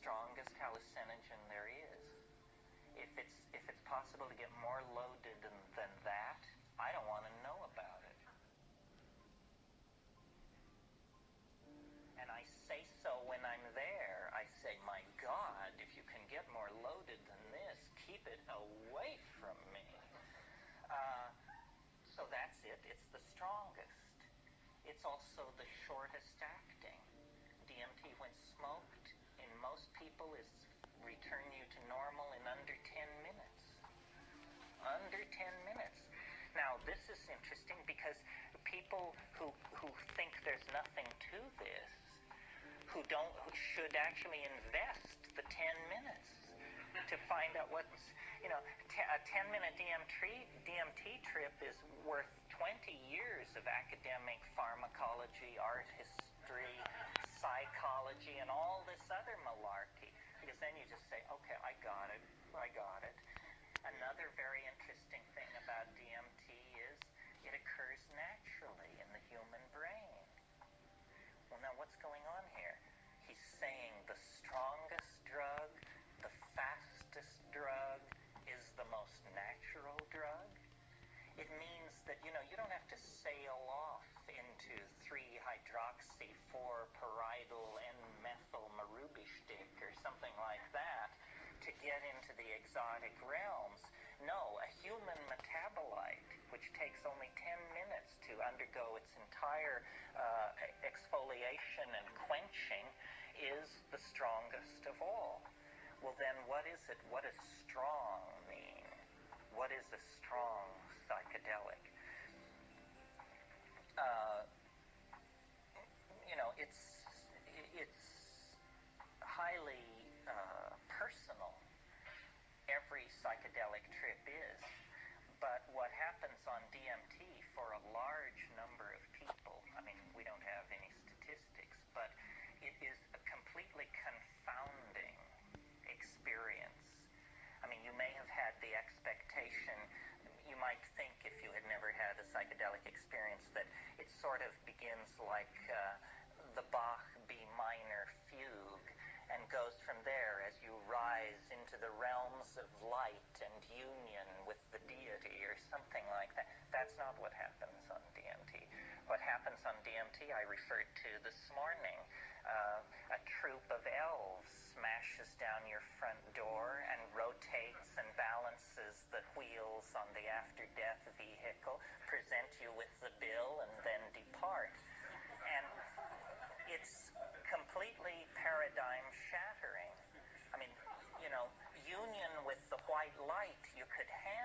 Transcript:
strongest hallucinogen there is. If it's possible to get more loaded than that, I don't want to know about it. And I say so when I'm there. I say, my God, if you can get more loaded than this, keep it away from me. So that's it. It's the strongest. It's also the shortest acting. DMT, when smoked, in most people, is return you to normal in under 10 minutes. Under 10 minutes. Now, this is interesting because people who think there's nothing to this, who should actually invest the 10 minutes to find out what's, a 10-minute DMT trip is worth 20 years of academic pharmacology, art history, psychology, and all this other malarkey. Because then you just say, okay, I got it. Another very interesting thing about DMT is it occurs naturally in the human brain. Well, now what's going on here? He's saying the strongest drug, the fastest drug, is the most natural drug. It means that, you don't have to sail off into 3-hydroxy-4-pyridyl N-methyl marubishtik or something like that to get into the exotic realms. No, a human metabolite, which takes only 10 minutes to undergo its entire exfoliation and quenching, is the strongest of all. Well, then what is it? What does strong mean? What is a strong psychedelic? It's highly personal. Every psychedelic trip is. But what happens on DMT for a large number of people, we don't have any statistics, but it is a completely confounding experience. You may have had the expectation, you might think if you had never had a psychedelic experience, that it sort of begins like the Bach B minor fugue and goes from there as you rise into the realms of light and union with the deity or something like that. That's not what happens on DMT. What happens on DMT I referred to this morning. A troop of elves smashes down your front door and rotates and balances the wheels on the after-death vehicle, present you with the bill, and then depart. And it's completely paradigm-shattering. Union with the white light you could